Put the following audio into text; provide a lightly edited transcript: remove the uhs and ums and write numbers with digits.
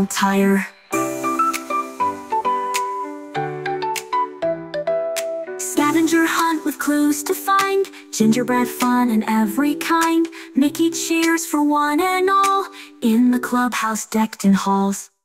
won't tire. Scavenger hunt with clues to find, gingerbread fun in every kind. Mickey cheers for one and all, in the clubhouse decked in halls.